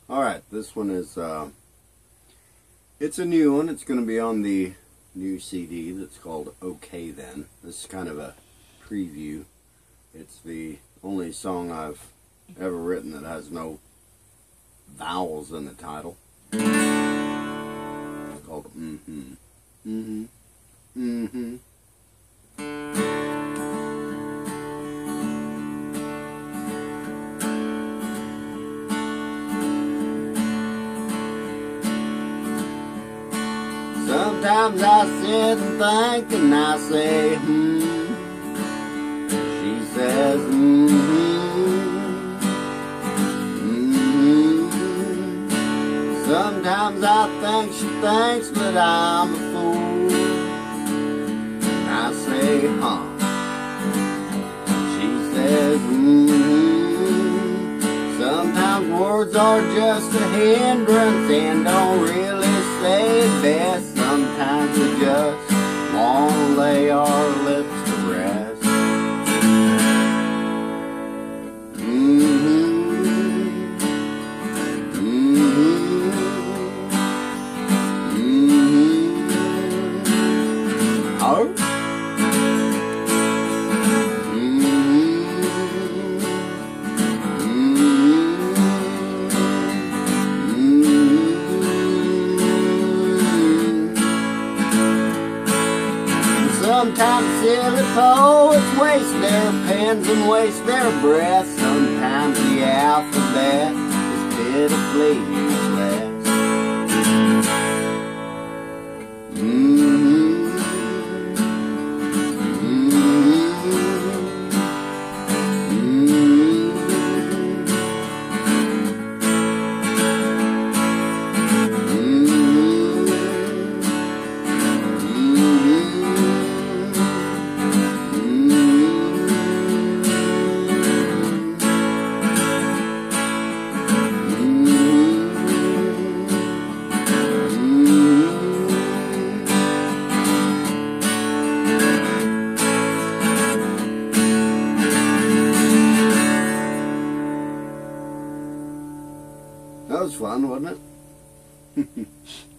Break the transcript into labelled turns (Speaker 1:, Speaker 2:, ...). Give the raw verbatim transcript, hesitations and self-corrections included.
Speaker 1: Alright, this one is, uh, it's a new one. It's going to be on the new C D that's called Okay Then. This is kind of a preview. It's the only song I've ever written that has no vowels in the title. It's called Mm-hmm. Mm-hmm. Mm-hmm. Sometimes I sit and think and I say, hmm. She says, mm-hmm. Mm-hmm. Sometimes I think she thinks that I'm a fool. And I say, huh. She says, mm-hmm. Sometimes words are just a hindrance and don't really say it best. Sometimes we just want to lay our lips to rest. Mm-hmm. Mm-hmm. Mm-hmm. Oh. Sometimes silly poets waste their pens and waste their breath. Sometimes the alphabet is pitifully useless. Mm-hmm. That was fun, wasn't it?